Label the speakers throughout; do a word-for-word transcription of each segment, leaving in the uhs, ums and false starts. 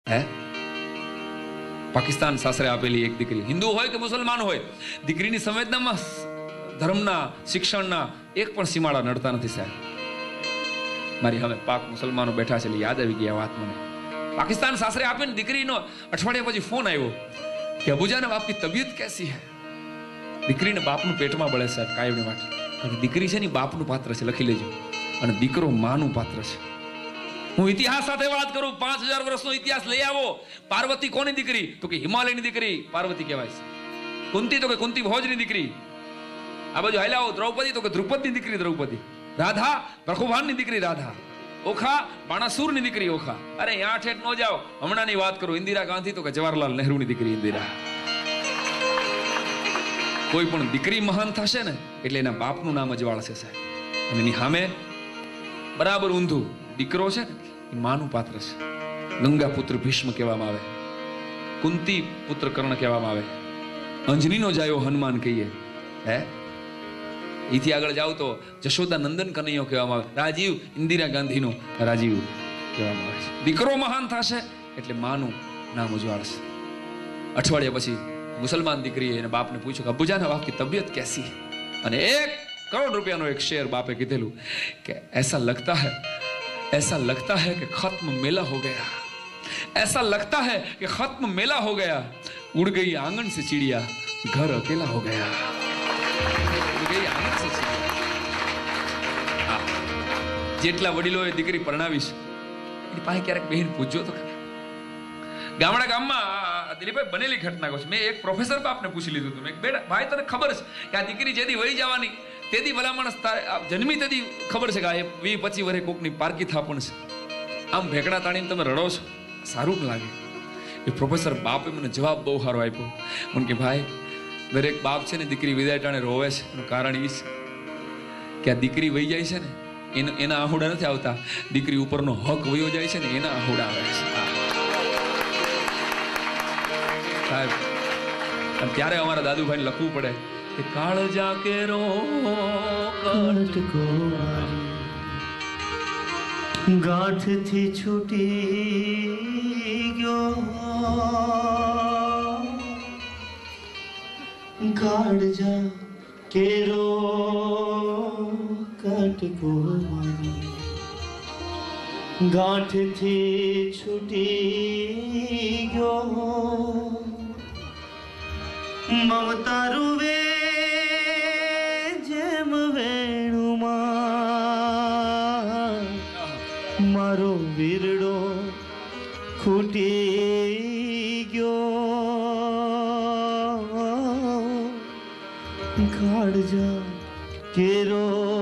Speaker 1: હે પાકિસ્તાન સાસરે આપેલી એક દીકરી, હિન્દુ હોય કે મુસલમાન હોય, દીકરીની સંવેદનામાં ધર્મના શિક્ષણના એક પણ સીમાડા નડતા નથી સાહેબ. મારી હવે પાક મુસલમાનો બેઠા છે એટલે યાદ આવી ગયા વાત મને. પાકિસ્તાન સાસરે આપીને દીકરીનો અઠવાડિયા પછી ફોન આવ્યો કે અબુજાન આપકી તબિયત કેસી હૈ. દીકરીને બાપનું પેટમાં બળે સાહેબ કાયમની માટે. કારણ દીકરી છે ને બાપનું પાત્ર છે, લખી લેજો, અને દીકરો માનું પાત્ર છે. હું ઇતિહાસ સાથે વાત કરું, પાંચ હજાર વર્ષનો ઇતિહાસ લઈ આવો. પાર્વતી કોની દીકરી? તો કે હિમાલયની દીકરી પાર્વતી કહેવાય છે. કુંતી તો કે કુંતી ભોજની દીકરી. આ બાજુ હાલ્યા આવો દ્રૌપદી તો કે દ્રુપદની દીકરી દ્રૌપદી. રાધા પ્રખુભાનની દીકરી રાધા. ઓખા બાણાસુરની દીકરી ઓખા. અરે યા ઠેઠ નો જાઓ, હમણાંની વાત કરું. ઇન્દિરા ગાંધી તો કે જવાહરલાલ નહેરુની દીકરી ઇન્દિરા. કોઈ પણ દીકરી મહાન થશે ને એટલે એના બાપનું નામ અજવાળશે સાહેબ. અને એની સામે બરાબર ઊંધું દીકરો છે ને એ માનું પાત્ર છે. ગંગા પુત્ર ભીષ્મ કહેવામાં આવે, કુંતી પુત્ર કર્ણ કહેવામાં આવે, અંજનીનો જાયો હનુમાન કહીએ. હે એથી આગળ જાવ તો જશોદા નંદન કનૈયો કહેવામાં આવે, રાજીવ ઇન્દિરા ગાંધીનો રાજીવ કહેવામાં આવે છે. દીકરો મહાન થશે એટલે માનું નામ ઉજવાળશે. અઠવાડિયા પછી મુસલમાન દીકરીએ એને બાપને પૂછ્યું કે અબુજાન આપકી તબિયત કેસી હૈ? અને એક કરોડ રૂપિયાનો એક શેર બાપે કીધેલું કે એસા લગતા હૈ ऐसा लगता है कि खत्म मेला हो गया, ऐसा लगता है कि खत्म मेला हो गया, उड़ गई आंगन से चिड़िया, घर अकेला हो गया. उड़ गई आंगन से चिड़िया. જેટલા વડીલોએ દીકરી પરણાવીશ એની પાસે ક્યારેક બહેન પૂછજો તો ગામડા ગામમાં દિલીપભાઈ બનેલી ઘટના કહું છું. મેં એક પ્રોફેસર બાપને પૂછી લીધું હતું, મેં બેટા ભાઈ તને ખબર છે કે આ દીકરી જેથી વહી જવાની તેદી ભલા માણસ જન્મી તેદી ખબર છે કે આ વી પચી વર્ષે કોકની પારકી થાપણ છે, આમ ભેકડા તાણીને તમે રડો છો, સારું ન લાગે. એ પ્રોફેસર બાપે મને જવાબ બહુ સારો આપ્યો. મને કે ભાઈ દરેક બાપ છે ને દીકરી વિદાય ટાણે રોવે છે, એનું કારણ એ છે કે આ દીકરી વહી જાય છે ને એના એના આહુડા નથી આવતા, દીકરી ઉપરનો હક વયો જાય છે ને એના આહુડા આવે છે સાહેબ. અને ત્યારે અમારા દાદુભાઈને લખવું પડે કે કાળ જા કે રો કટકો ગાંઠથી છૂટી ગયો, કાળ જા કે રો કટકો ગાંઠથી છૂટી ગયો, મમતા રૂવે જેમ વેણુમાં, મારો વીરડો ખૂટી ગયો, કાળજા કેરો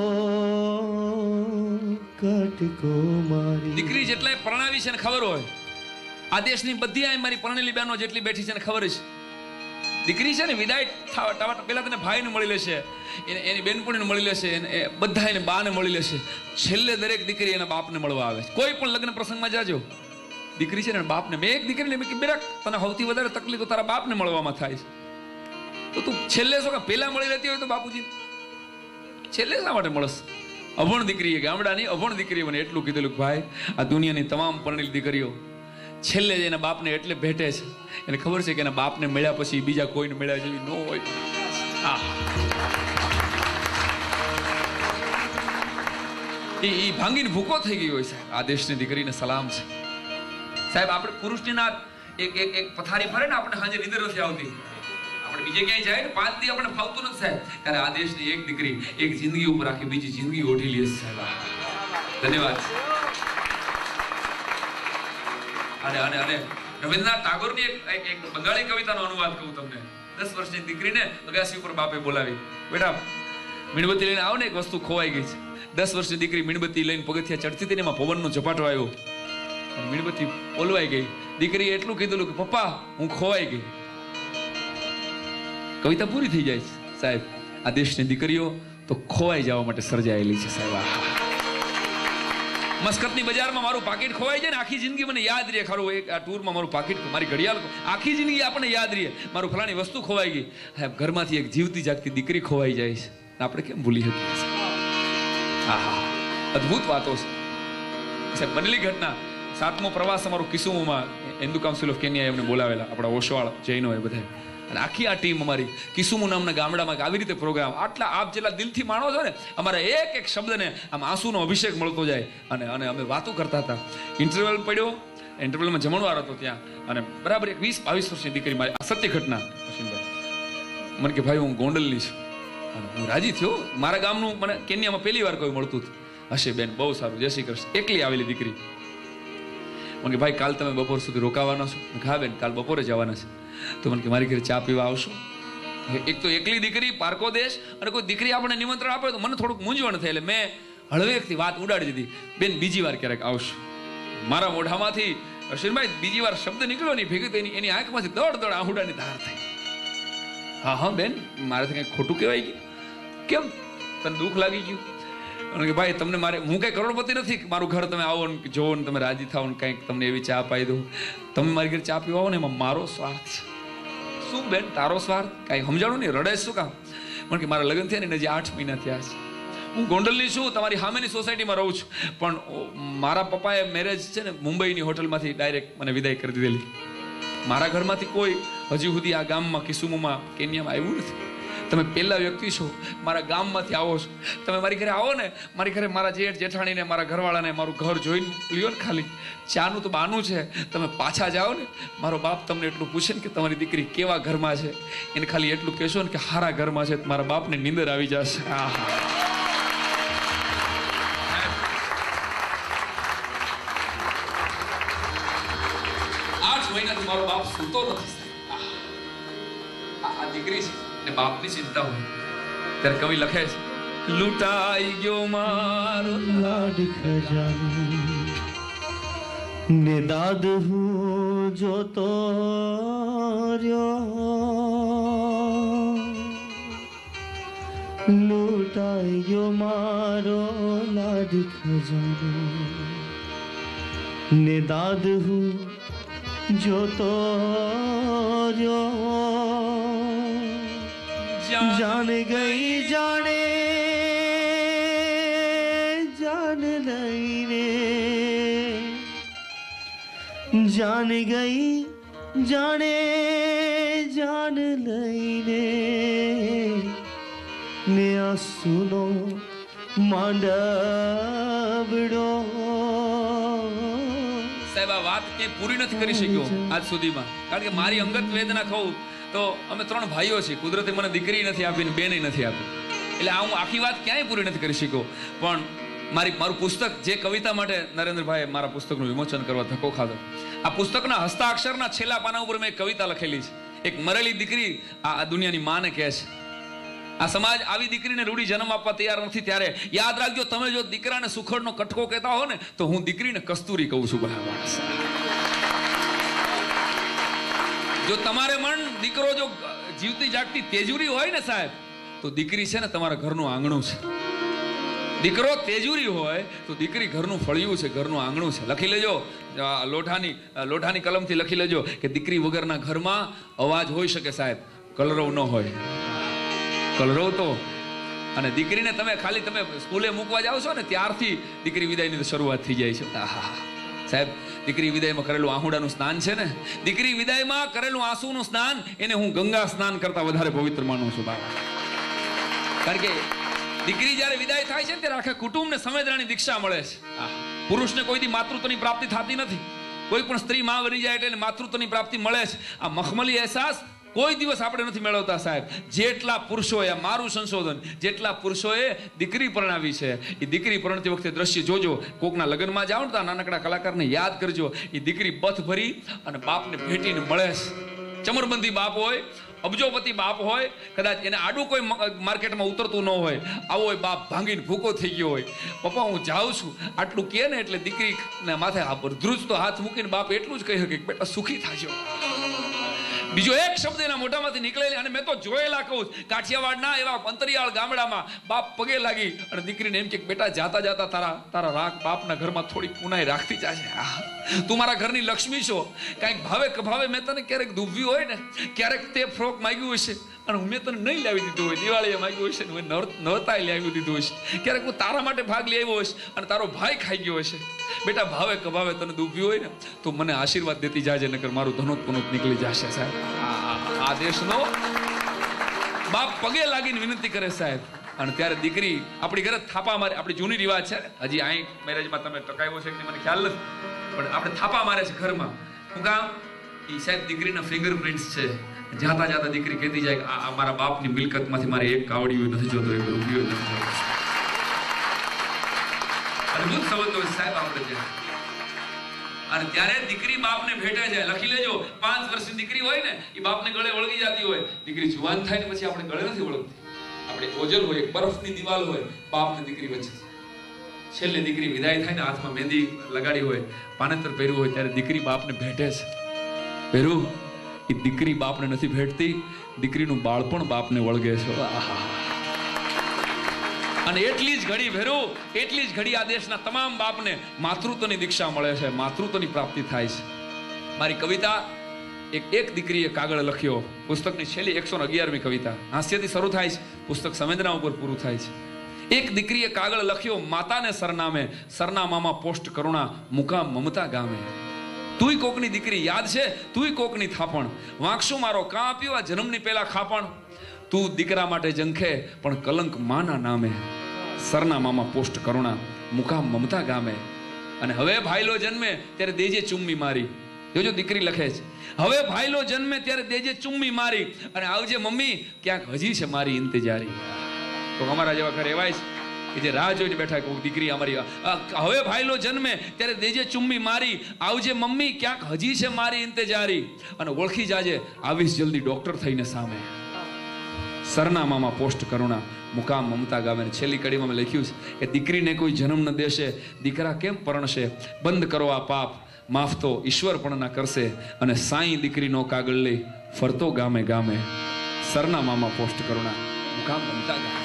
Speaker 1: કટકો મારી. દીકરી જેટલાય પરણાવી છે ને ખબર હોય, આ દેશની બધી આ મારી પરણેલી બહેનો જેટલી બેઠી છે ને ખબર છે, દીકરી છે ને વિદાય થવા પેલા તને ભાઈને મળી લેશે, એની બેનપણીને મળી લેશે, બધા એને બાને મળી લેશે, છેલ્લે દરેક દીકરી એના બાપને મળવા આવે છે. કોઈ પણ લગ્ન પ્રસંગમાં જાજો, દીકરી છે ને બાપને, મેં એક દીકરીને મેં બેરા તને સૌથી વધારે તકલીફ તો તારા બાપને મળવામાં થાય છે, તો તું છેલ્લે શું કે પેલા મળી લેતી હોય તો બાપુજી છેલ્લે શા માટે મળશ? અભણ દીકરીએ, ગામડાની અભણ દીકરીએ મને એટલું કીધેલું કે ભાઈ આ દુનિયાની તમામ પરણેલી દીકરીઓ છેલ્લે એના બાપને એટલે ભેટે છે, એને ખબર છે કે એના બાપને મળ્યા પછી બીજા કોઈને મળ્યા જેવી ન હોય. એ ભાંગીને ભૂકો થઈ ગઈ હોય સાહેબ. આ દેશની દીકરીને સલામ છે સાહેબ. આપણે પુરુષની ના એક એક એક પથારી ફરે ને આપણે સાંજે નીંદર નથી આવતી, આપણે બીજે ક્યાંય જાય ને પાંચ દી આપણે ફાવતું નથી સાહેબ, ત્યારે આ દેશની એક દીકરી એક જિંદગી ઉપર આખી બીજી જિંદગી ઓઢી લે છે સાહેબ. ધન્યવાદ. અને અને અને રવિન્દ્રનાથ ટાગોરની એક એક બંગાળી કવિતાનો અનુવાદ કહું તમને. દસ વર્ષની દીકરીને અગાસી ઉપર બાપે બોલાવી, બેટા મીણબત્તી લઈને આવો ને, એક વસ્તુ ખોવાઈ ગઈ છે. દસ વર્ષની દીકરી મીણબત્તી લઈને પગથિયા ચડતી હતી ને એમાં પવનનો ઝપાટો આવ્યો, મીણબત્તી ઓલવાઈ ગઈ. દીકરીએ એટલું કીધું કે પપ્પા હું ખોવાઈ ગઈ. કવિતા પૂરી થઈ જાય છે સાહેબ. આ દેશની દીકરીઓ તો ખોવાઈ જવા માટે સર્જાયેલી છે સાહેબ. મસ્કતની બજારમાં મારું પાકીટ ખોવાઈ જાય ને આખી જિંદગી મને યાદ રહે, ખરું એક આ ટૂરમાં મારું પાકીટ, મારી ઘડિયાળ, આખી જિંદગી આપણને યાદ રહે મારું ફલાણી વસ્તુ ખોવાઈ ગઈ. સાહેબ ઘરમાંથી એક જીવતી જાગતી દીકરી ખોવાઈ જાય છે, આપણે કેમ ભૂલી શકીએ? હા હા, અદ્ભુત વાતો છે સાહેબ. બનેલી ઘટના સાતમો પ્રવાસ અમારો કિસુમમાં હિન્દુ કાઉન્સિલ ઓફ કેન્યા એમને બોલાવેલા, આપણા ઓશવાળ જૈનો એ બધા, અને આખી આ ટીમ અમારી કિસુમુ નામના ગામડામાં આવી રીતે પ્રોગ્રામ, આટલા આપ જેટલા દિલથી માણો છો ને, અમારા એક એક શબ્દને આમ આંસુનો અભિષેક મળતો જાય, અને અને અમે વાતો કરતા હતા. ઇન્ટરવલ પડ્યો, ઇન્ટરવલમાં જમણવાર હતો ત્યાં, અને બરાબર એક વીસ બાવીસ વર્ષની દીકરી, મારી આ સત્ય ઘટના અશ્વિનભાઈ, મને કે ભાઈ હું ગોંડલની છું, અને હું રાજી થયો, મારા ગામનું મને કેન્યામાં પહેલી વાર કોઈ મળતું હતું. હશે બેન, બહુ સારું, જય શ્રી કૃષ્ણ. એકલી આવેલી દીકરી મને કે ભાઈ કાલ તમે બપોર સુધી રોકાવાના છો? હા બેન, કાલ બપોરે જવાના છે. તો મને કે મારી ઘરે ચા પીવા આવશો? એક તો એકલી દીકરી, પારકો દેશ, અને કોઈ દીકરી આપણને નિમંત્રણ આપે તો મને થોડુંક મૂંઝવણ થાય, એટલે મેં હળવેકથી વાત ઉડાડી દીધી, બેન બીજી વાર ક્યારેક આવશો. મારા મોઢામાંથી અશ્વિનભાઈ બીજી વાર શબ્દ નીકળ્યો નહીં, ભેગી એની એની આંખમાંથી દોડ દોડ આહુડાની ધાર થઈ. હા હા બેન, મારાથી કંઈક ખોટું કહેવાય ગયું? કેમ, તને દુઃખ લાગી ગયું? અને કે ભાઈ તમને મારે, હું કઈ કરોડપતિ નથી, મારું ઘર તમે આવો ને જોવો ને તમે રાજી થાવ ને કંઈક તમને એવી ચા પાઈ દઉં, તમે મારી ઘરે ચા પીવા આવો ને એમાં મારો સ્વાર્થ છે. શું બેન તારો સ્વાર્થ? કાંઈ સમજાણું નહીં, રડે શું કામ? પણ કે મારા લગ્ન થયા ને હજી આઠ મહિના થયા છે, હું ગોંડલની છું, તમારી સામેની સોસાયટીમાં રહું છું, પણ મારા પપ્પાએ મેરેજ છે ને મુંબઈની હોટલમાંથી ડાયરેક્ટ મને વિદાય કરી દીધેલી. મારા ઘરમાંથી કોઈ હજી સુધી આ ગામમાં કિસુમુમાં કેન્યામાં આવ્યું નથી. તમે પહેલા વ્યક્તિ છો, મારા ગામમાંથી આવો છો, તમે મારી ઘરે આવો ને, મારી ઘરે મારા જેઠ જેઠાણીને મારા ઘરવાળાને મારું ઘર જોઈને લ્યો ને, ખાલી ચાનું તો બાનું છે, તમે પાછા જાઓ ને, મારો બાપ તમને એટલું પૂછે ને કે તમારી દીકરી કેવા ઘરમાં છે, એને ખાલી એટલું કહેશો ને કે હારા ઘરમાં છે, મારા બાપને નીંદર આવી જશે. આઠ મહિનાથી મારો બાપ સૂતો નથી. આ દીકરી છે ને બાપની ચિંતા હોય ત્યારે કવિ લખે છે, લૂંટાઈ ગયો મારો લાડ ખજાનો ને દાદ હું જોતો રહ્યો, લૂંટાઈ ગયો મારો લાડ ખજાનો ને દાદ હું જોતો રહ્યો, जान गई जाने जान नहीं रे, जान गई जाने जान नहीं रे, ने आंसुनो માંડવડો. સાહેબ આ વાત કે પૂરી નથી કરી શક્યો આજ સુધીમાં, કારણ કે મારી અંગત વેદના કહું તો અમે ત્રણ ભાઈઓ છીએ, કુદરતે મને દીકરી નથી આપી ને બેને નથી આપી, એટલે આ હું આખી વાત ક્યાંય પૂરી નથી કરી શક્યો. પણ મારી મારું પુસ્તક, જે કવિતા માટે નરેન્દ્રભાઈ મારા પુસ્તકનું વિમોચન કરવા ધક્કો ખાધો, આ પુસ્તકના હસ્તાક્ષરના છેલ્લા પાના ઉપર મેં કવિતા લખેલી છે. એક મરેલી દીકરી આ દુનિયાની માને કહે છે, આ સમાજ આવી દીકરીને રૂડી જન્મ આપવા તૈયાર નથી, ત્યારે યાદ રાખજો, તમે જો દીકરાને સુખડનો કટકો કહેતા હો ને, તો હું દીકરીને કસ્તુરી કહું છું. બરાબર, જો તમારે મન દીકરો જો જીવતી જાગતી તેજુરી હોય ને સાહેબ, તો દીકરી છે ને તમારા ઘરનું આંગણું છે. દીકરો તેજુરી હોય તો દીકરી ઘરનું ફળિયું છે, ઘરનું આંગણું છે. લખી લેજો, લોઢાની લોઢાની કલમથી લખી લેજો કે દીકરી વગરના ઘરમાં અવાજ હોઈ શકે સાહેબ, કલરવ ન હોય. કલરવ તો, અને દીકરીને તમે ખાલી તમે સ્કૂલે મૂકવા જાઓ છો ને ત્યારથી દીકરી વિદાયની તો શરૂઆત થઈ જાય છે. આહા સાહેબ, દીકરી વિદાયમાં કરેલું આહુડાનું સ્નાન છે ને, દીકરી વિદાયમાં કરેલું આંસુનું સ્નાન, એને હું ગંગા સ્નાન કરતા વધારે પવિત્ર માનું છું બાબા. કારણ કે દીકરી જ્યારે વિદાય થાય છે ને ત્યારે આખા કુટુંબને સંવેદનાની દીક્ષા મળે છે. પુરુષને કોઈથી માતૃત્વની પ્રાપ્તિ થતી નથી, કોઈ પણ સ્ત્રી માં બની જાય એટલે માતૃત્વની પ્રાપ્તિ મળે છે. આ મખમલી અહેસાસ કોઈ દિવસ આપણે નથી મેળવતા સાહેબ. જેટલા પુરુષોએ, મારું સંશોધન, જેટલા પુરુષોએ દીકરી પરણાવી છે, એ દીકરી પરણતી વખતે દ્રશ્ય જોજો. કોકના લગ્નમાં જાઓ ને તો નાનકડા કલાકારને યાદ કરજો, એ દીકરી બથ ભરી અને બાપને ભેટીને મળે છે. ચમરબંધી બાપ હોય, અબજોપતિ બાપ હોય, કદાચ એને આડું કોઈ માર્કેટમાં ઉતરતું ન હોય, આવો હોય બાપ ભાંગીને ભૂકો થઈ ગયો હોય, પપ્પા હું જાઉં છું આટલું કહે ને એટલે દીકરીને માથે ધ્રુજતો હાથ મૂકીને બાપ એટલું જ કહી શકે, બેટા સુખી થાજો. બીજો એક શબ્દ એના મોઢામાંથી નીકળેલી, અને મેં તો જોયેલા કહું, કાઠિયાવાડના એવા અંતરિયાળ ગામડામાં બાપ પગે લાગી અને દીકરીને એમ કે બેટા જાતા જાતા તારા તારા રાખ બાપના ઘરમાં થોડી પુનાઈ રાખતી જાય. તું મારા ઘરની લક્ષ્મી છો. કાંઈક ભાવે કભાવે મેં તને ક્યારેક દુભ્યું હોય ને, ક્યારેક તે ફ્રોક માંગ્યું હશે અને મેં તને નહીં લાવી દીધું હોય, દિવાળીએ માંગ્યું હશે ને નહોતા લાવી દીધું હશે, ક્યારેક હું તારા માટે ભાગ લઈ આવ્યો હશે અને તારો ભાઈ ખાઈ ગયો હશે. બેટા ભાવે કભાવે તને દુભ્યું હોય ને તો મને આશીર્વાદ દેતી જાજે, નકર મારું ધનોત પનોત નીકળી જશે સાહેબ. આ દેશનો બાપ પગે લાગીને વિનંતી કરે સાહેબ. અને ત્યારે દીકરી આપણી ઘરે થાપા મારે. આપણી જૂની રિવાજ છે, હજી અહીં મેરેજમાં તમે ટકાવ્યો છે કે મને ખ્યાલ નથી, પણ આપણે થાપા મારે છે ઘરમાં. હું કામ એ સાહેબ દીકરીના ફિંગરપ્રિન્ટ્સ છે. જાતા જાતા દીકરી કહેતી જાય કે આ મારા બાપની મિલકતમાંથી મારે એક કાવડિયું નથી જોતો, એક રૂપિયો નથી જોતો. અદ્ભુત સમજતો સાહેબ આપણે છે. અને ત્યારે દીકરી બાપને ભેટે જાય. લખી લેજો, પાંચ વર્ષની દીકરી હોય ને એ બાપને ગળે વળગી જતી હોય. દીકરી જુવાન થાય ને પછી આપણે ગળે નથી વળગતી. આપણે ઓજલ હોય, બરફની દિવાલ હોય, બાપ ને દીકરી વચ્ચે. છેલ્લે દીકરી વિદાય થાય ને હાથમાં મહેંદી લગાડી હોય, પાનેતર પહેર્યું હોય, ત્યારે દીકરી બાપને ભેટે છે. પહેરું એ દીકરી બાપને નથી ભેટતી, દીકરીનું બાળપણ બાપને વળગે છે. અને એટલી જ ઘડી ભેરું, એટલી જ ઘડી આ દેશના તમામ બાપને માતૃત્વની દીક્ષા મળે છે, માતૃત્વની પ્રાપ્તિ થાય છે. મારી કવિતા એક એક દીકરીએ કાગળ લખ્યો. પુસ્તકની છેલ્લી એકસો અગિયારમી કવિતા હાસ્યથી શરૂ થાય છે, પુસ્તક સંવેદના ઉપર પૂરું થાય છે. એક દીકરીએ કાગળ લખ્યો માતાને સરનામે, સરનામામાં પોસ્ટ કરુણા, મુકામ મમતા ગામે. તુંય કોકની દીકરી યાદ છે, તુંય કોકની થાપણ, વાંકશું મારો કાં આપ્યું આ જન્મની પેલા ખાપણ. તું દીકરા માટે જંખે પણ કલંક માના નામે, સરનામામાં પોસ્ટ કરુણા, મુકામ મમતા ગામે. અને હવે ભાઈલો જન્મે ત્યારે દેજે ચુમ્મી મારી. જોજો દીકરી લખે છે, હવે ભાઈલો જન્મે ત્યારે દેજે ચુમ્મી મારી, અને આવજે મમ્મી ક્યાંક હજી છે મારી ઇંતજારી. તો અમારા જેવા ઘરે એવાય છે કે જે રાહ જોઈને બેઠા કોઈ દીકરી અમારી, હવે ભાઈલો જન્મે ત્યારે દેજે ચુમ્મી મારી, આવજે મમ્મી ક્યાંક હજી છે મારી ઇંતજારી. અને ઓળખી જાજે આવીશ જલ્દી ડોક્ટર થઈને સામે, સરનામામાં પોસ્ટ કરુણા, મુકામ મમતા ગામે. છેલ્લી કડીમાં મેં લખ્યું છે કે દીકરીને કોઈ જન્મ ન દેશે, દીકરા કેમ પરણશે, બંધ કરો આ પાપ, માફ તો ઈશ્વર પણ ના કરશે. અને સાઈ દીકરીનો કાગળ લઈ ફરતો ગામે ગામે, સરનામામાં પોસ્ટ કરુણા, મુકામ મમતા ગામે.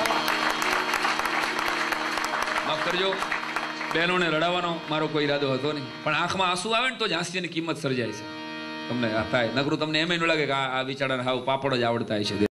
Speaker 1: માફ કરજો, બહેનોને રડાવવાનો મારો કોઈ ઈરાદો હતો નહીં, પણ આંખમાં આંસુ આવે ને તો જ હાસ્યની કિંમત સર્જાય છે. તમને થાય, નકરું તમને એમ ન લાગે કે આ બિચારાને હાવ પાપડ જ આવડતા છે.